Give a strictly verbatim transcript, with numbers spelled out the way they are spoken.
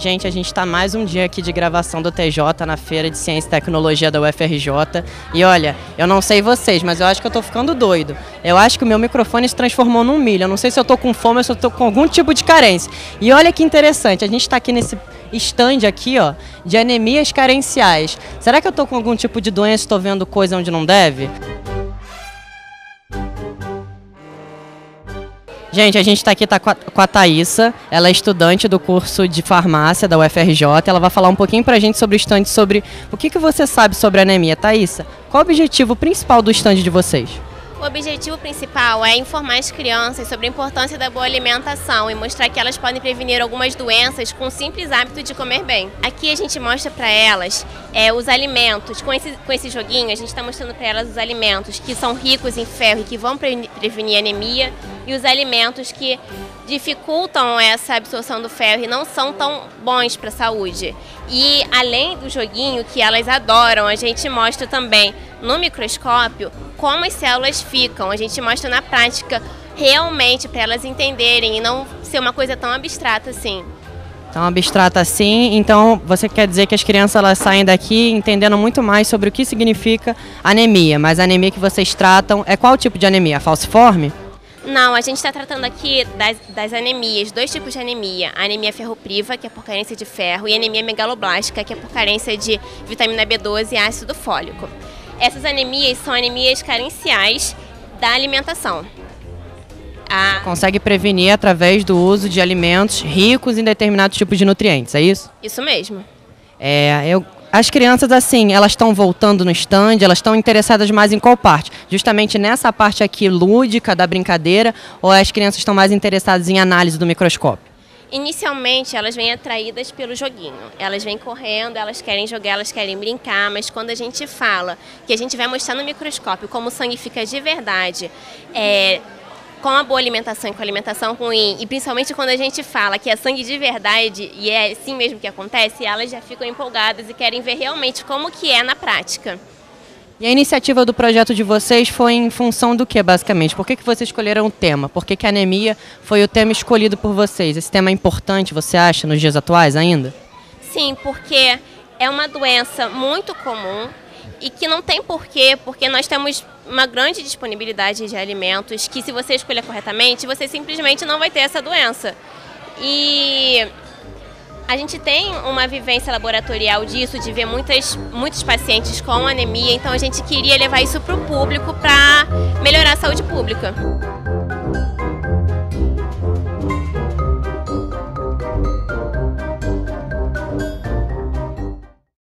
Gente, a gente está mais um dia aqui de gravação do T J na Feira de Ciência e Tecnologia da U F R J. E olha, eu não sei vocês, mas eu acho que eu tô ficando doido. Eu acho que o meu microfone se transformou num milho. Eu não sei se eu tô com fome ou se eu tô com algum tipo de carência. E olha que interessante, a gente está aqui nesse stand aqui, ó, de anemias carenciais. Será que eu tô com algum tipo de doença e estou vendo coisa onde não deve? Gente, a gente está aqui tá com, a, com a Thaísa, ela é estudante do curso de farmácia da U F R J, ela vai falar um pouquinho pra gente sobre o stand, sobre o que, que você sabe sobre anemia. Thaísa, qual o objetivo principal do stand de vocês? O objetivo principal é informar as crianças sobre a importância da boa alimentação e mostrar que elas podem prevenir algumas doenças com o simples hábito de comer bem. Aqui a gente mostra para elas é, os alimentos, com esse, com esse joguinho a gente está mostrando para elas os alimentos que são ricos em ferro e que vão pre prevenir anemia e os alimentos que dificultam essa absorção do ferro e não são tão bons para a saúde. E além do joguinho que elas adoram, a gente mostra também no microscópio como as células ficam. A gente mostra na prática realmente para elas entenderem e não ser uma coisa tão abstrata assim. Tão abstrata assim, então você quer dizer que as crianças elas saem daqui entendendo muito mais sobre o que significa anemia, mas a anemia que vocês tratam é qual tipo de anemia? Falciforme? Não, a gente está tratando aqui das, das anemias, dois tipos de anemia. A anemia ferropriva, que é por carência de ferro, e a anemia megaloblástica, que é por carência de vitamina B doze e ácido fólico. Essas anemias são anemias carenciais da alimentação. A... Consegue prevenir através do uso de alimentos ricos em determinados tipos de nutrientes, é isso? Isso mesmo. É, eu... As crianças, assim, elas estão voltando no stand, elas estão interessadas mais em qual parte? Justamente nessa parte aqui lúdica da brincadeira, ou as crianças estão mais interessadas em análise do microscópio? Inicialmente, elas vêm atraídas pelo joguinho. Elas vêm correndo, elas querem jogar, elas querem brincar, mas quando a gente fala que a gente vai mostrar no microscópio como o sangue fica de verdade, é... com a boa alimentação e com a alimentação ruim, e principalmente quando a gente fala que é sangue de verdade, e é assim mesmo que acontece, elas já ficam empolgadas e querem ver realmente como que é na prática. E a iniciativa do projeto de vocês foi em função do que, basicamente? Por que, que vocês escolheram o tema? Por que, que a anemia foi o tema escolhido por vocês? Esse tema é importante, você acha, nos dias atuais ainda? Sim, porque é uma doença muito comum, e que não tem porquê, porque nós temos uma grande disponibilidade de alimentos que, se você escolher corretamente, você simplesmente não vai ter essa doença. E a gente tem uma vivência laboratorial disso, de ver muitas, muitos pacientes com anemia, então a gente queria levar isso para o público para melhorar a saúde pública.